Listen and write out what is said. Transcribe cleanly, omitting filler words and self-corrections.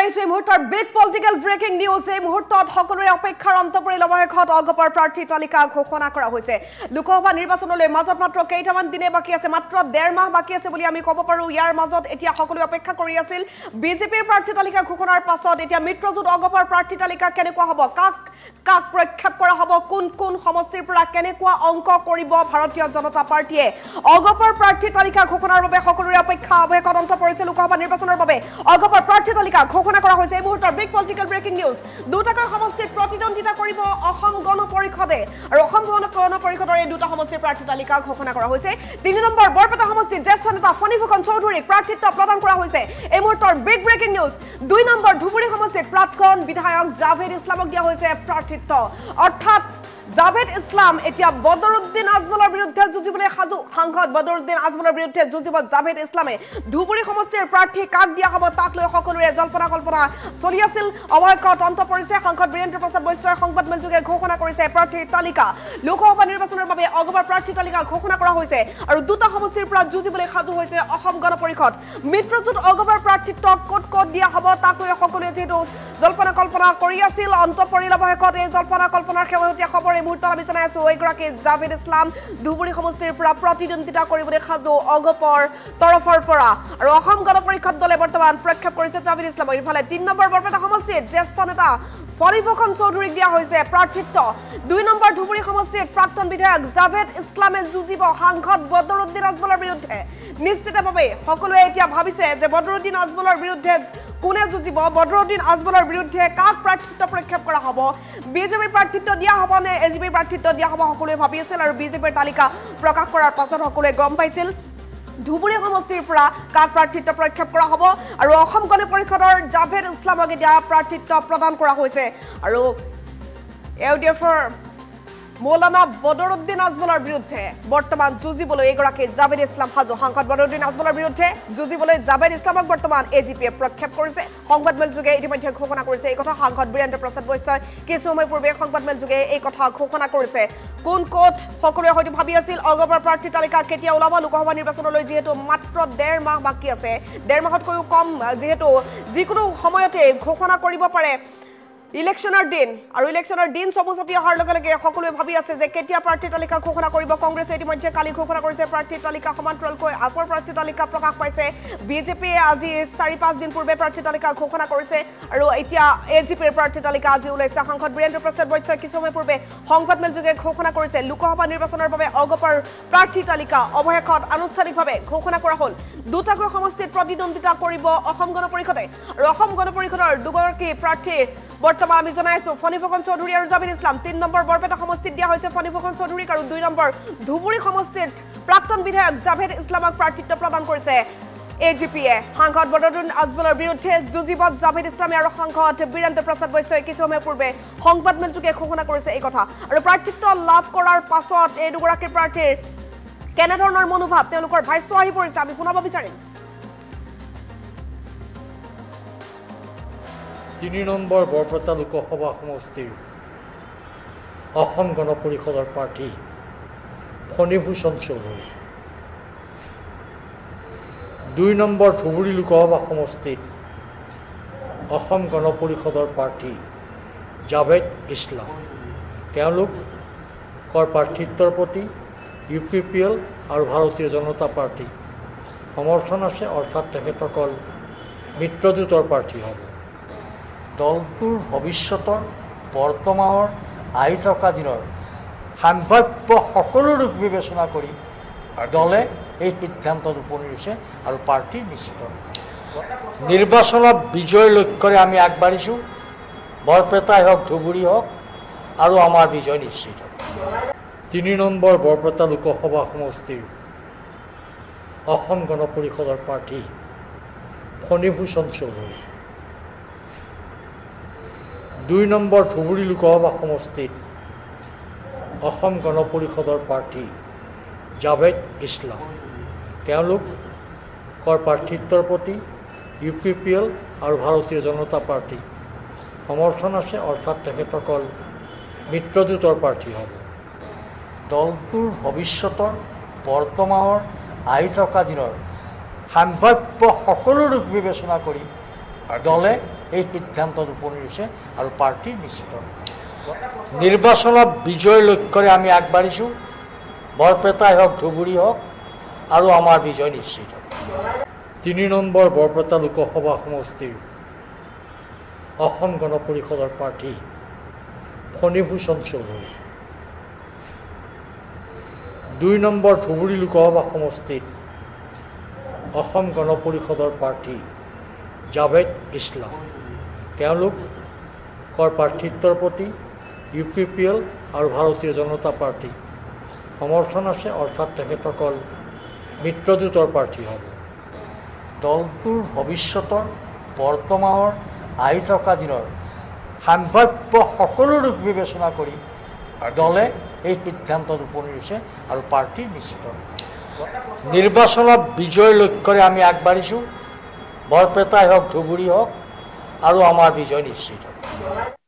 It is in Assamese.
এই মুহূৰ্তৰ বিগ পলিটিকেল ব্ৰেকিং নিউজ এই মুহূৰ্তত সকলোৰে অপেক্ষাৰ অন্ত পৰিল অৱশেষত অগপৰ প্ৰাৰ্থী তালিকা ঘোষণা কৰা হৈছে লোকসভা নিৰ্বাচনলৈ মাজত মাত্ৰ কেইটামান দিনে বাকি আছে মাত্ৰ 1.5 মাহ বাকি আছে বুলি আমি ক'ব পাৰো ইয়াৰ মাজত এতিয়া সকলোৱে অপেক্ষা কৰি আছিল বিজেপিৰ প্ৰাৰ্থী তালিকা ঘোষণাৰ পাছত এতিয়া মিত্ৰজোঁট অগপৰ প্ৰাৰ্থী তালিকা কেনেকুৱা হ'ব কাক প্ৰক্ষেপ কৰা হ'ব কোন সমষ্টিৰ পৰা কেনেকুৱা অংক কৰিব ভাৰতীয় জনতা পাৰ্টিয়ে অগপৰ প্ৰাৰ্থী তালিকা ঘোষণাৰ বাবে সকলোৰে অপেক্ষা অৱশেষত অন্ত পৰিছে লোকসভা নিৰ্বাচনৰ বাবে অগপৰ প্ৰাৰ্থী তালিকা ঘোষণা কৰা হৈছে এই মুহূৰ্তৰ বিগ পলিটিকেল ব্ৰেকিং নিউজ দুটাকৈ সমষ্টিত প্ৰতিদ্বন্দ্বিতা কৰিব অসম গণ পৰিষদে আৰু অসম গণ পৰিষদৰ এই দুটা সমষ্টিৰ প্ৰাৰ্থী তালিকা ঘোষণা কৰা হৈছে 3 নম্বৰ বৰপেটা সমষ্টিত জ্যেষ্ঠ নেতা ফণীভূষণ চৌধুৰীক প্ৰাৰ্থিত্ব প্ৰদান কৰা হৈছে এই মুহূৰ্তৰ বিগ ব্ৰেকিং নিউজ 2 নম্বৰ ধুবুৰী সমষ্টিত প্ৰাক্তন বিধায়ক জাভেদ ইছলামক দিয়া হৈছে প্ৰাৰ্থিত্ব অৰ্থাৎ জাভেদ ইছলাম এতিয়া বদৰুদ্দিন আজমলৰ বিৰুদ্ধে যুঁজিবলৈ সাজু সাংসদ বদৰুদ্দিন আজমলৰ বিৰুদ্ধে যুঁজিব জাভেদ ইছলামে ধুবুৰী সমষ্টিৰ প্ৰাৰ্থী কাক দিয়া হ'ব তাক লৈ সকলোৰে জল্পনা কল্পনা চলি আছিল অৱশেষত অন্ত পৰিছে সাংসদ বীৰেন্দ্ৰ প্ৰসাদ বৈশ্যই সংবাদমেলযোগে ঘোষণা কৰিছে প্ৰাৰ্থী তালিকা লোকসভা নিৰ্বাচনৰ বাবে অগপৰ প্ৰাৰ্থী তালিকা ঘোষণা কৰা হৈছে আৰু দুটা সমষ্টিৰ পৰা যুঁজিবলৈ সাজু হৈছে অসম গণ পৰিষদ মিত্ৰজোঁট অগপৰ প্ৰাৰ্থিত্ব ক'ত দিয়া হ'ব তাক লৈ সকলোৱে যেহেতু জল্পনা কল্পনা কৰি আছিল অন্ত পৰিল অৱশেষত এই জল্পনা কল্পনাৰ শেহতীয়া খবৰ এই মুহূৰ্তত আমি জনাই আছো এইগৰাকী জাভেদ ইছলাম ধুবুৰী সমষ্টিৰ পৰা প্ৰতিদ্বন্দ্বিতা কৰিবলৈ সাজু অগপৰ তৰফৰ পৰা আৰু অসম গণ পৰিষদ দলে বৰ্তমান প্ৰক্ষেপ কৰিছে জাভেদ ইছলামক ইফালে 3 নম্বৰ বৰপেটা সমষ্টিত জ্যেষ্ঠ নেতা ফণীভূষণ চৌধুৰীক দিয়া হৈছে প্ৰাৰ্থিত্ব 2 নম্বৰ ধুবুৰী সমষ্টিত প্ৰাক্তন বিধায়ক জাভেদ ইছলামে যুঁজিব সাংসদ বদৰুদ্দিন আজমলৰ বিৰুদ্ধে নিশ্চিতভাৱে সকলোৱে এতিয়া ভাবিছে যে বদৰুদ্দিন আজমলৰ বিৰুদ্ধে কোনে যুঁজিব বদৰুদ্দিন আজমলৰ বিৰুদ্ধে কাক প্ৰাৰ্থিত্ব প্ৰক্ষেপ কৰা হ'ব বিজেপিৰ প্ৰাৰ্থিত্ব দিয়া হ'ব নে এজিপিৰ প্ৰাৰ্থিত্ব দিয়া হ'ব সকলোৱে ভাবি আছিল আৰু বিজেপিৰ তালিকা প্ৰকাশ কৰাৰ পাছত সকলোৱে গম পাইছিল ধুবুৰী সমষ্টিৰ পৰা কাক প্ৰাৰ্থিত্ব প্ৰক্ষেপ কৰা হ'ব আৰু অসম গণ পৰিষদৰ জাভেদ ইছলামক এতিয়া প্ৰাৰ্থিত্ব প্ৰদান কৰা হৈছে আৰু ইউডিএফৰ মৌলানা বদৰুদ্দিন আজমলৰ বিৰুদ্ধে বৰ্তমান যুঁজিবলৈ এগৰাকী জাভেদ ইছলাম সাজু সাংসদ বদৰুদ্দিন আজমলৰ বিৰুদ্ধে যুঁজিবলৈ জাভেদ ইছলামক বৰ্তমান এজিপিয়ে প্ৰক্ষেপ কৰিছে সংবাদমেলযোগে ইতিমধ্যে ঘোষণা কৰিছে এই কথা সাংসদ বীৰেন্দ্ৰ প্ৰসাদ বৈশ্যই কিছু সময় পূৰ্বে সংবাদমেলযোগে এই কথা ঘোষণা কৰিছে কোন ক'ত সকলোৱে হয়তো ভাবি আছিল অগপৰ প্ৰাৰ্থী তালিকা কেতিয়া ওলাব লোকসভা নিৰ্বাচনলৈ যিহেতু মাত্ৰ 1.5 মাহ বাকী আছে 1.5 মাহতকৈও কম যিহেতু যিকোনো সময়তে ঘোষণা কৰিব পাৰে ইলেকশনৰ দিন আৰু ইলেকশনৰ দিন সবুজপি অহাৰ লগে লগে সকলোৱে ভাবি আছে যে কেতিয়া প্ৰাৰ্থী তালিকা ঘোষণা কৰিব কংগ্ৰেছে ইতিমধ্যে কালি ঘোষণা কৰিছে প্ৰাৰ্থী তালিকা সমান্তৰালকৈ আপৰ প্ৰাৰ্থী তালিকা প্ৰকাশ পাইছে বিজেপিয়ে আজি 4-5 দিন পূৰ্বে প্ৰাৰ্থী তালিকা ঘোষণা কৰিছে আৰু এতিয়া এজিপিৰ প্ৰাৰ্থী তালিকা আজি ওলাইছে সাংসদ বীৰেন্দ্ৰ প্ৰসাদ বৈশ্যই কিছু সময় পূৰ্বে সংবাদমেলযোগে ঘোষণা কৰিছে লোকসভা নিৰ্বাচনৰ বাবে অগপৰ প্ৰাৰ্থী তালিকা অৱশেষত আনুষ্ঠানিকভাৱে ঘোষণা কৰা হ'ল দুটাকৈ সমষ্টিত প্ৰতিদ্বন্দ্বিতা কৰিব অসম গণ পৰিষদে আৰু অসম গণ পৰিষদৰ দুগৰাকী প্ৰাৰ্থী বৰ্তমান আমি জনাইছো ফণীভূষণ চৌধুৰী আৰু জাভেদ ইছলাম 3 নম্বৰ বৰপেটা সমষ্টিত দিয়া হৈছে ফণীভূষণ চৌধুৰীক আৰু 2 নম্বৰ ধুবুৰী সমষ্টিত প্ৰাক্তন বিধায়ক জাভেদ ইছলামক প্ৰাৰ্থিত্ব প্ৰদান কৰিছে এজিপিয়ে সাংসদ বদৰুদ্দিন আজমলৰ বিৰুদ্ধে যুঁজিব জাভেদ ইছলামে আৰু সাংসদ বীৰেন্দ্ৰ প্ৰসাদ বৈশ্যই কিছু সময় পূৰ্বে সংবাদমেলযোগে ঘোষণা কৰিছে এই কথা আৰু প্ৰাৰ্থিত্ব লাভ কৰাৰ পাছত এই দুগৰাকী প্ৰাৰ্থীৰ কেনেধৰণৰ মনোভাৱ তেওঁলোকৰ ভাষ্য আহি পৰিছে আমি শুনাব বিচাৰিম 3 নম্বৰ বৰপেটা লোকসভা সমষ্টিৰ অসম গণ পৰিষদৰ প্ৰাৰ্থী ফণীভূষণ চৌধুৰী 2 নম্বৰ ধুবুৰী লোকসভা সমষ্টিত অসম গণ পৰিষদৰ প্ৰাৰ্থী জাভেদ ইছলাম তেওঁলোকৰ প্ৰাৰ্থিত্বৰ প্ৰতি UPPL আৰু ভাৰতীয় জনতা পাৰ্টি সমৰ্থন আছে অৰ্থাৎ তেখেতসকল মিত্ৰজোঁটৰ প্ৰাৰ্থী হ'ব দলটোৰ ভৱিষ্যতৰ বৰ্তমানৰ আহি থকা দিনৰ সম্ভাৱ্য সকলো ৰূপ বিবেচনা কৰি দলে এই সিদ্ধান্তত উপনীত হৈছে আৰু পাৰ্টি নিশ্চিত নিৰ্বাচনত বিজয়ৰ লক্ষ্যৰে আমি আগবাঢ়িছোঁ বৰপেটাই হওক ধুবুৰী হওক আৰু আমাৰ বিজয় নিশ্চিত 3 নম্বৰ বৰপেটা লোকসভা সমষ্টিৰ অসম গণ পৰিষদৰ প্ৰাৰ্থী ফণীভূষণ চৌধুৰী 2 নম্বৰ ধুবুৰী লোকসভা সমষ্টিত অসম গণ পৰিষদৰ প্ৰাৰ্থী জাভেদ ইছলাম তেওঁলোকৰ প্ৰাৰ্থিত্বৰ প্ৰতি UPPL আৰু ভাৰতীয় জনতা পাৰ্টি সমৰ্থন আছে অৰ্থাৎ তেখেতসকল মিত্ৰজোঁটৰ প্ৰাৰ্থী হ'ব দলটোৰ ভৱিষ্যতৰ বৰ্তমানৰ আহি থকা দিনৰ সম্ভাৱ্য সকলো ৰূপ বিবেচনা কৰি দলে এই সিদ্ধান্তত উপনীত হৈছে আৰু পাৰ্টি নিশ্চিত। নিৰ্বাচনত বিজয়ৰ লক্ষ্যৰে আমি আগবাঢ়িছোঁ। বৰপেটাই হওক, ধুবুৰী হওক, আৰু আমাৰ বিজয় নিশ্চিত। 3 নম্বৰ বৰপেটা লোকসভা সমষ্টিৰ অসম গণ পৰিষদৰ প্ৰাৰ্থী ফণীভূষণ চৌধুৰী, 2 নম্বৰ ধুবুৰী লোকসভা সমষ্টিত অসম গণ পৰিষদৰ প্ৰাৰ্থী জাভেদ ইছলাম। তেওঁলোকৰ প্ৰাৰ্থিত্বৰ প্ৰতি UPPL আৰু ভাৰতীয় জনতা পাৰ্টি সমৰ্থন আছে, অৰ্থাৎ তেখেতসকল মিত্ৰজোঁটৰ প্ৰাৰ্থী হ'ব। দলটোৰ ভৱিষ্যতৰ, বৰ্তমানৰ, আহি থকা দিনৰ সম্ভাৱ্য সকলো দিশ বিবেচনা কৰি দলে এই সিদ্ধান্তত উপনীত হৈছে আৰু পাৰ্টি নিশ্চিত। নিৰ্বাচনত বিজয়ৰ লক্ষ্যৰে আমি আগবাঢ়িছোঁ। বৰপেটাই হওক, ধুবুৰী হওক, আৰু আমাৰ বিজয় নিশ্চিত।